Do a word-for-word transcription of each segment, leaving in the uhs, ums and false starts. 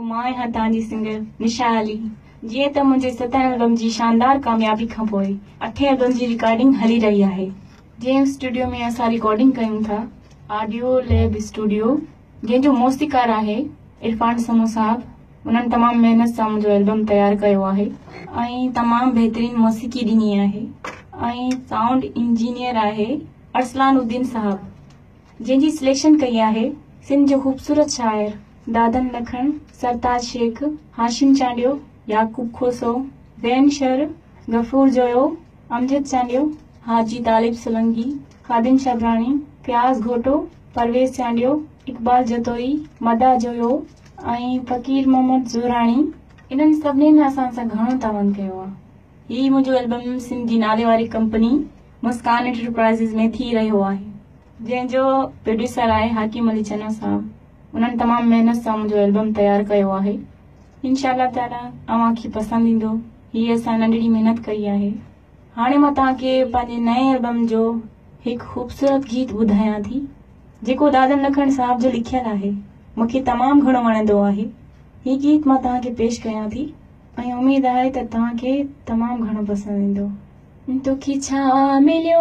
मां आहियां तव्हांजी सिंगर निशा अली। जीअं त मुंहिंजे सतें एल्बम जी शानदार कामयाबी खां पोइ अठें एल्बम जी रिकॉर्डिंग हली रही आहे। जंहिं स्टूडियो में असां रिकॉर्डिंग कयूं था, ऑडियो लैब स्टूडियो, जंहिंजो मौसीक़ार आहे इरफान समो साहब। उन्हनि तमामु महिनत सां मुंहिंजो एल्बम तयारु कयो आहे ऐं तमामु बहितरीन मौसीक़ी ॾिनी आहे। ऐं साउंड इंजीनियर आहे अरसलानुद्दीन साहब, जंहिंजी सिलेक्शन कई आहे सिंध जो ख़ूबसूरत शाइर दादन लखन, सरताज शेख, हाशिम चांडियो, याकूब खोसो, ज़ैन शर, गफूर जोयो, अमजद चांडियो, हाजी तालिब सोलंकी, खादिम शबरानी, प्याज घोटो, परवेज चांडियो, इकबाल जतोई, मदा जोयो ऐं फ़कीर मोहम्मद ज़ुरानी। इन्हनि सभिनीनि असां सां घणो तावन कयो आहे। हीउ मुंहिंजो एल्बम सिंध जी नाले वारी कंपनी मुस्कान एंटरप्राइज़िस में थी रहियो आहे, जंहिंजो प्रोड्यूसर आहे हाकिम अली चना साहब। उन्हनि तमामु महिनत सां मुंहिंजो एल्बम तयारु कयो आहे। इंशाअल्लाह ताला अव्हांखे पसंदि ईंदो। हीअ असां नंढड़ी महिनत कई आहे। हाणे मां तव्हांखे पंहिंजे नए एल्बम जो हिकु ख़ूबसूरत गीत ॿुधायां थी, जेको दादन लखन साहब जो लिखियलु आहे। मूंखे तमामु घणो वणंदो आहे। हीउ गीत मां तव्हांखे पेश कयां थी ऐं उमेद आहे त तव्हांखे तमामु घणो पसंदि ईंदो। तोखे छा मिलियो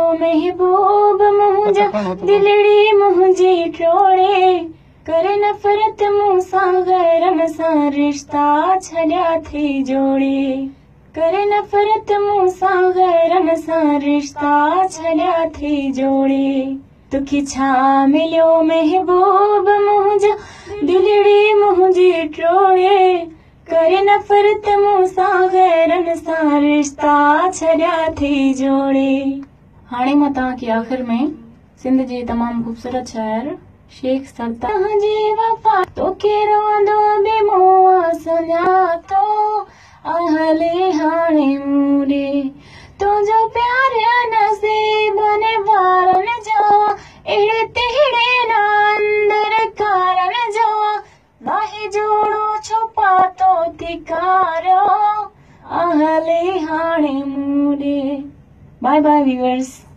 महबूब मुंहिंजा, दिलड़ी मुंहिंजी टोड़े, करे नफ़रत मूंसां गैरन सां रिश्ता छॾिया थी जोड़े, करे नफ़रत मूंसां गैरन सां रिश्ता छॾिया थी जोड़े। तोखे छा मिलियो महबूब मुंहिंजा, दिलड़ी मुंहिंजी टोड़े, करे नफ़रत मूंसां गैरन सां रिश्ता छॾिया थी जोड़े। हाणे मां तव्हांखे आख़िर में सिंध जे तमामु ख़ूबसूरत शाइर शेख सरताज जी वफ़ा तोखे रहंदो बि मोआ सुञातो, आहले हाणे मूरे तुंहिंजो प्यार नसीब ने वारन जो, अहिड़े तहिड़े न अंदर कारन जो, बाहि जोड़ो छुपा तो तिकारो, आहले हाणे मूरे। By by viewers.